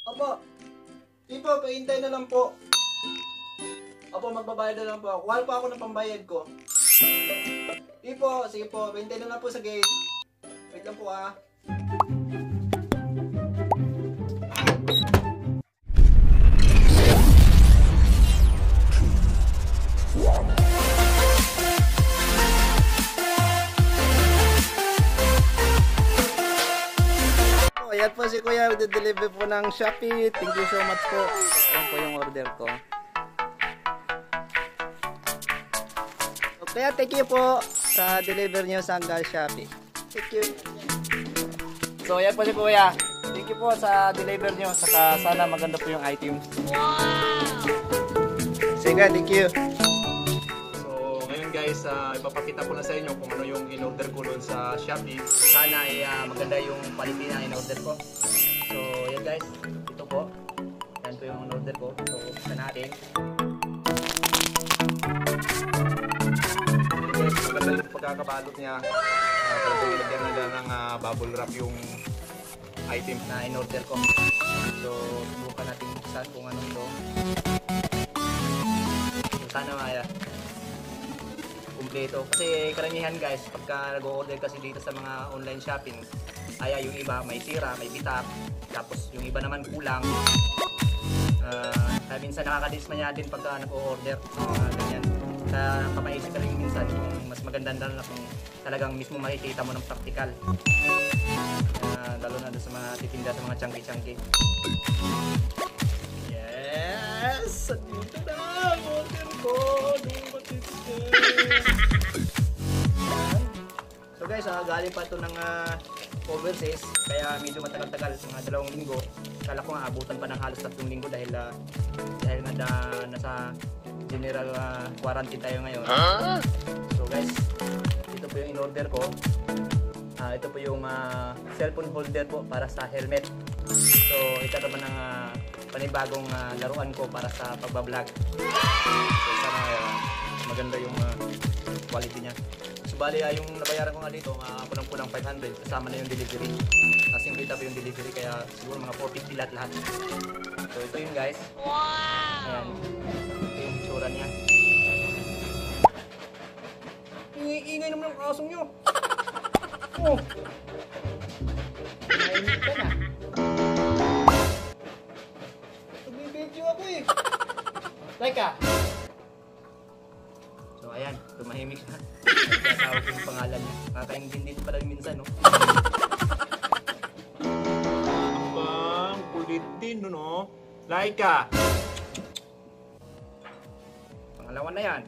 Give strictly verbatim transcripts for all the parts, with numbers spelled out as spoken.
Opo. Di po, pahintay na lang po. Opo, magbabayad na lang po ako. Kuha po ako ng pambayad ko. Di po, sige po, pahintay na lang po sa gate. Wait lang po ah. Ayan po si Kuya, deliver po ng Shopee. Thank you so much po. Ayan po yung order ko. Kaya thank you po sa deliver nyo sa Shopee. Thank you. So ayan po si Kuya. Thank you po sa deliver nyo. Saka sana maganda po yung items. Wow! Sige, thank you. Guys, uh, ipapakita ko na sa inyo kung ano yung in-order ko doon sa Shopee. Sana ay uh, maganda yung quality na in-order ko. So, yan guys, ito po. Yan po yung in-order ko. So, buksan natin. Guys, maganda yung pagkakabalot niya. Uh, Talagang ilagyan na lang ng uh, bubble wrap yung item na in-order ko. So, subukan natin buksan kung ano ito. So, sana maya kumpleto. Kasi karamihan guys, pagka nag-order kasi dito sa mga online shopping, ay yung iba may sira, may bitak, tapos yung iba naman kulang. Uh, kaya minsan nakakadismaya din pagka nag-order. Uh, ganyan. Kaya napapaisip ka rin minsan kung mas maganda na lang kung talagang mismo makikita mo ng practical. Uh, lalo na doon sa mga titinda sa mga chunky-chunky. Yes! Dito na! Order ko! So guys, uh, galing pa ito ng uh, overseas, kaya medyo matagal-tagal, mga dalawang linggo. Kala ko nga abutan pa ng halos tatlong linggo dahil uh, dahil nga na, nasa general uh, quarantine tayo ngayon. Huh? So guys, ito po yung in-order ko. Uh, ito po yung uh, cellphone holder po para sa helmet. So ito naman ang uh, panibagong uh, laruan ko para sa pagbablog. So sana uh, maganda yung uh, quality niya. So bali uh, yung nabayaran ko nga dito, uh, punang-punang five hundred kasama na yung delivery. Kasing kita pa yung delivery kaya siguro mga four fifty lahat lahat. So ito yun guys. Wow! Ayan. Ito yung tsura niya. Ingay naman ang kasong nyo. Oh! Nainig ka na. Nagbibidyo ako eh. Like ka. So ayan, tumahimik siya. Nagkasawag yung pangalan niya. Kakaingin pa rin minsan, no? Abang, kulit din, no? Laika! Pangalawa na yan.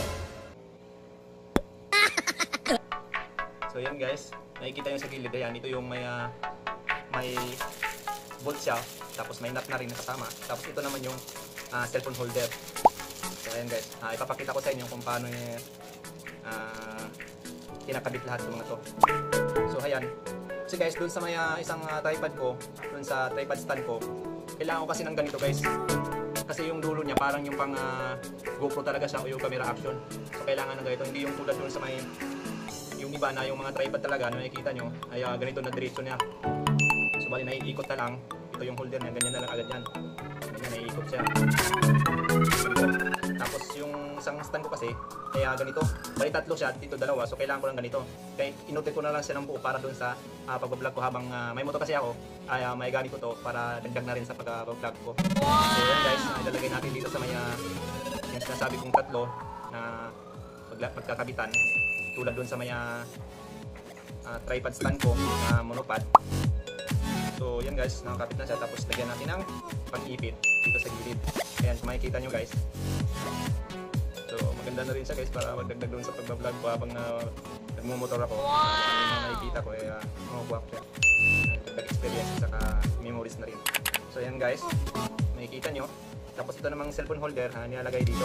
So yan guys, nakikita nyo sa gilid, ayan, ito yung may, uh, may bolt siya. Tapos may nut na rin kasama. Tapos ito naman yung uh, cellphone holder. So ayan guys, uh, ipapakita ko sa inyo kung paano yung uh, kinakabit lahat ng mga to. So ayan, kasi guys, dun sa may uh, isang uh, tripod ko, dun sa tripod stand ko, kailangan ko kasi ng ganito guys. Kasi yung dulo niya parang yung pang uh, GoPro talaga siya o yung camera action. So kailangan ng ganito, hindi yung tulad dun sa may yung iba na yung mga tripod talaga na nakikita nyo ay uh, ganito na diretso niya. So bali naiikot na lang. Ito yung holder niya, ganyan na lang agad yan. Ganyan, naiikot siya. Tapos yung isang stand ko kasi ay uh, ganito. Bali tatlo siya, dito dalawa. So kailangan ko lang ganito. Kaya inote ko na lang siya ng buo para doon sa uh, pag-vlog ko habang uh, may moto kasi ako. Ay uh, may gamit ko to para dagdag na rin sa pag-vlog ko. So yan guys, uh, ilalagay natin dito sa may uh, yung sinasabi kong tatlo na pagkakabitan. Tulad doon sa may uh, uh, tripod stand ko na uh, monopod. So yan guys, nakakapit na siya. Tapos lagyan natin ng pang-ipit dito sa gilid. Ayan, so makikita nyo guys. So maganda na rin siya guys para magdagdag doon sa pagbablog ko habang uh, nagmumotor ako. Wow! Yung mga nakikita ko ay uh, makukuha ko siya. Dagdag experience saka memories na rin. So yan guys, makikita nyo. Tapos ito namang cellphone holder, ha, nilalagay dito.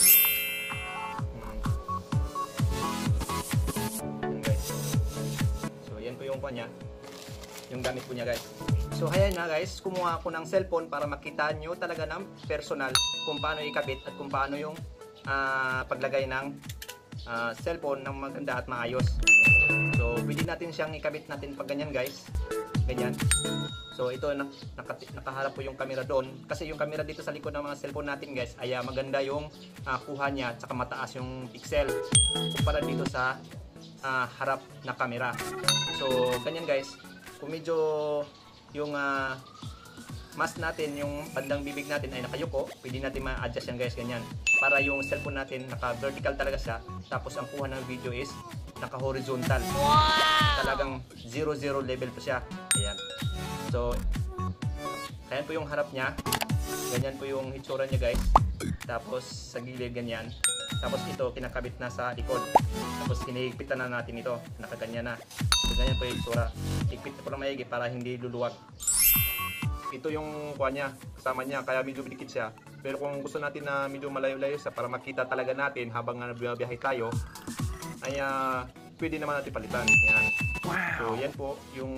Yung pa niya, yung gamit ko niya guys. So ayan na guys, kumuha ako ng cellphone para makita nyo talaga ng personal kung paano ikabit at kung paano yung uh, paglagay ng uh, cellphone ng maganda at maayos. So pwede natin siyang ikabit natin pag ganyan guys, ganyan. So ito na, naka, nakaharap po yung camera doon kasi yung camera dito sa likod ng mga cellphone natin guys ay uh, maganda yung uh, kuha niya at saka mataas yung pixel kumpara dito sa uh, harap na camera. So ganyan guys, kung medyo yung uh, mask natin, yung bandang bibig natin ay nakayuko, pwede natin ma-adjust yan guys, ganyan. Para yung cellphone natin naka-vertical talaga siya, tapos ang kuha ng video is naka-horizontal. Wow! Talagang zero zero level po siya. Ayan. So, ayan po yung harap niya. Ganyan po yung hitsura niya guys. Tapos sa gilid ganyan. Tapos ito kinakabit na sa likod. Tapos hinihigpitan na natin ito. Nakaganyan na. So, ganyan po yung hitsura. Higpit po lang maigi para hindi luluwag. Ito yung kuha niya, kasama niya, kaya medyo bidikit siya. Pero kung gusto natin na medyo malayo-layo siya para makita talaga natin habang nabiyahe tayo, ay uh, pwede naman natin palitan. Yan. Wow. So yan po yung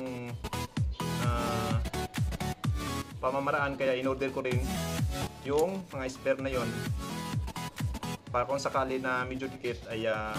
uh, pamamaraan, kaya in-order ko rin yung mga spare na yon para kung sakali na medyo dikit ay uh,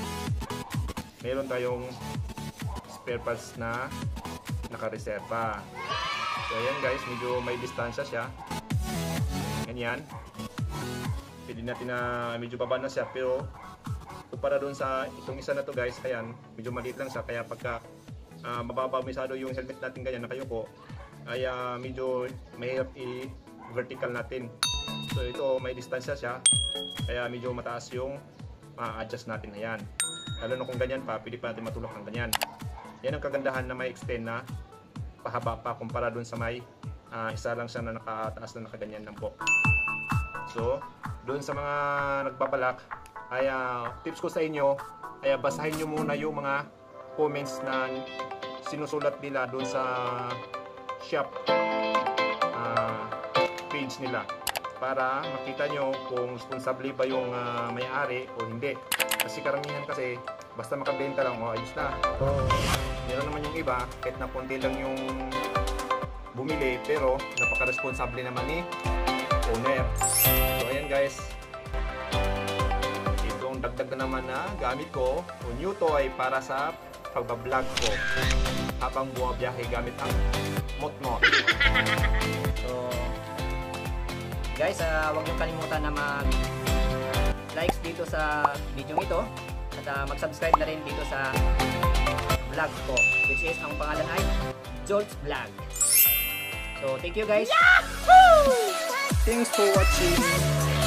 meron tayong spare parts na nakareserva. So ayan guys, medyo may distansya siya. Ganyan. Pwede natin na medyo baba na siya, pero kumpara doon sa itong isa na to guys, ayan, medyo maliit lang siya, kaya pagka uh, mababa masyado yung helmet natin ganyan nakayuko, ay uh, medyo mahirap i-vertical natin. So ito may distansya siya, kaya medyo mataas yung ma-adjust natin. Ayan. Lalo na kung ganyan pa, pwede pa natin matulak ng ganyan. Yan ang kagandahan na may extend na pahaba pa kumpara dun sa may uh, isa lang siya na nakataas na nakaganyan lang po. So, dun sa mga nagbabalak, ay uh, tips ko sa inyo, ay basahin nyo muna yung mga comments na sinusulat nila dun sa shop uh, page nila para makita nyo kung responsable ba yung uh, may-ari o hindi. Kasi karamihan kasi basta makabenta lang, oh, ayos na. Meron naman yung iba, kahit na konti lang yung bumili, pero napaka-responsable naman ni owner. So ayan guys, itong dagdag na naman na gamit ko, o new toy para sa pagbablog ko habang bumabiyahe gamit ang motmot. So guys, uh, huwag niyo kalimutan na mag-likes dito sa video ito at uh, mag-subscribe na rin dito sa vlog ko, which is ang pangalan ay Jolt's Vlog. So thank you guys. Yahoo! Thanks for watching.